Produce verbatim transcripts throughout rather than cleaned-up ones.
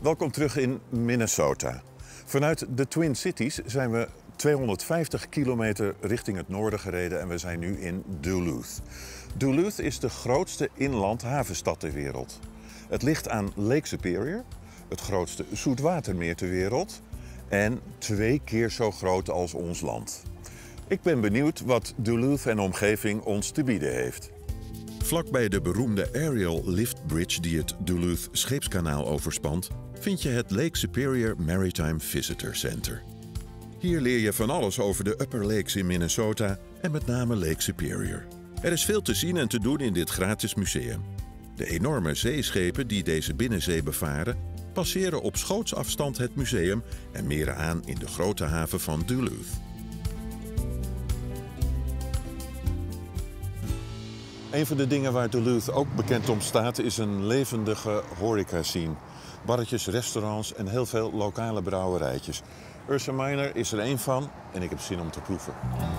Welkom terug in Minnesota. Vanuit de Twin Cities zijn we tweehonderdvijftig kilometer richting het noorden gereden en we zijn nu in Duluth. Duluth is de grootste inland havenstad ter wereld. Het ligt aan Lake Superior, het grootste zoetwatermeer ter wereld en twee keer zo groot als ons land. Ik ben benieuwd wat Duluth en omgeving ons te bieden heeft. Vlakbij de beroemde Aerial Lift Bridge die het Duluth Scheepskanaal overspant, vind je het Lake Superior Maritime Visitor Center. Hier leer je van alles over de Upper Lakes in Minnesota en met name Lake Superior. Er is veel te zien en te doen in dit gratis museum. De enorme zeeschepen die deze binnenzee bevaren, passeren op schootsafstand het museum en meren aan in de grote haven van Duluth. Een van de dingen waar Duluth ook bekend om staat is een levendige horeca-scene. Barretjes, restaurants en heel veel lokale brouwerijtjes. Ursa Minor is er één van en ik heb zin om te proeven.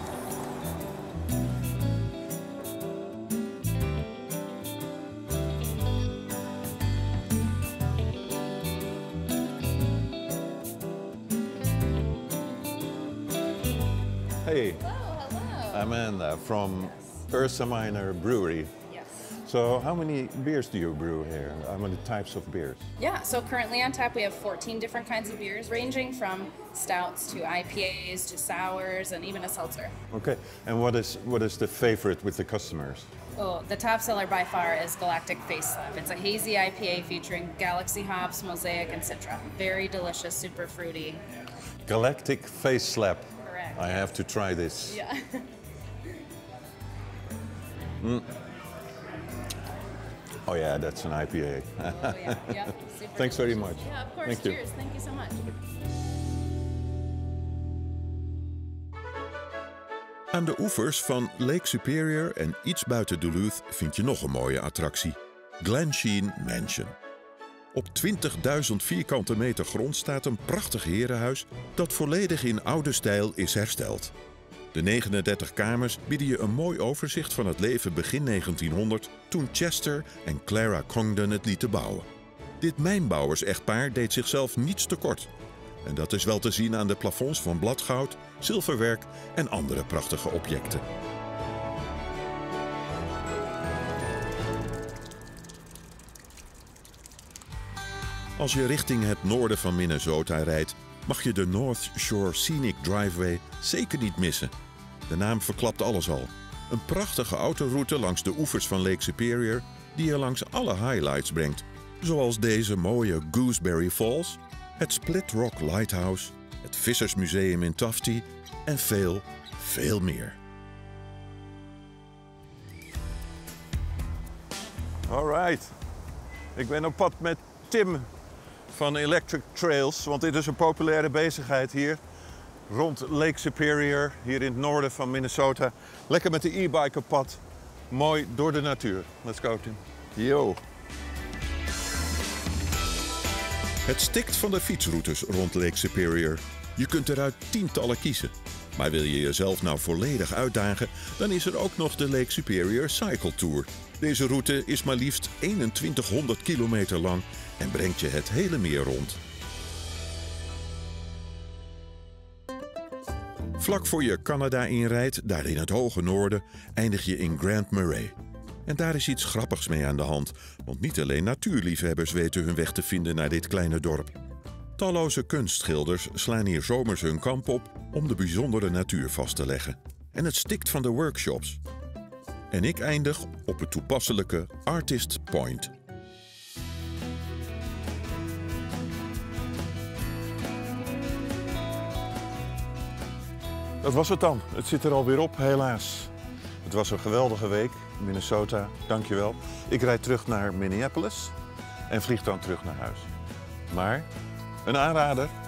Hey, hello, hello. Amanda from Ursa Minor Brewery. Yes. So how many beers do you brew here? How many types of beers? Yeah, so currently on tap we have fourteen different kinds of beers, ranging from stouts to I P As to sours and even a seltzer. Okay, and what is what is the favorite with the customers? Oh, the top seller by far is Galactic Face Slap. It's a hazy I P A featuring Galaxy hops, Mosaic, and Citra. Very delicious, super fruity. Galactic Face Slap. Correct. I have to try this. Yeah. Mm. Oh yeah, that's an I P A. Oh, yeah. Yeah. Super Thanks very delicious. much. Yeah, of course. Thank you. Cheers. Thank you so much. Aan de oevers van Lake Superior en iets buiten Duluth vind je nog een mooie attractie: Glensheen Mansion. Op twintigduizend vierkante meter grond staat een prachtig herenhuis dat volledig in oude stijl is hersteld. De negenendertig kamers bieden je een mooi overzicht van het leven begin negentienhonderd, toen Chester en Clara Congdon het lieten bouwen. Dit mijnbouwers-echtpaar deed zichzelf niets tekort. En dat is wel te zien aan de plafonds van bladgoud, zilverwerk en andere prachtige objecten. Als je richting het noorden van Minnesota rijdt, mag je de North Shore Scenic Driveway zeker niet missen. De naam verklapt alles al. Een prachtige autoroute langs de oevers van Lake Superior die je langs alle highlights brengt. Zoals deze mooie Gooseberry Falls, het Split Rock Lighthouse, het Vissersmuseum in Tofty en veel, veel meer. Alright, ik ben op pad met Tim van Electric Trails, want dit is een populaire bezigheid hier rond Lake Superior, hier in het noorden van Minnesota. Lekker met de e-bike op pad, mooi door de natuur. Let's go, Tim. Yo. Het stikt van de fietsroutes rond Lake Superior. Je kunt eruit tientallen kiezen. Maar wil je jezelf nou volledig uitdagen, dan is er ook nog de Lake Superior Cycle Tour. Deze route is maar liefst eenentwintighonderd kilometer lang en brengt je het hele meer rond. Vlak voor je Canada inrijdt, daar in het hoge noorden, eindig je in Grand Marais. En daar is iets grappigs mee aan de hand, want niet alleen natuurliefhebbers weten hun weg te vinden naar dit kleine dorp. Talloze kunstschilders slaan hier zomers hun kamp op om de bijzondere natuur vast te leggen. En het stikt van de workshops. En ik eindig op het toepasselijke Artist Point. Dat was het dan. Het zit er alweer op, helaas. Het was een geweldige week in Minnesota, dankjewel. Ik rijd terug naar Minneapolis en vlieg dan terug naar huis. Maar een aanrader,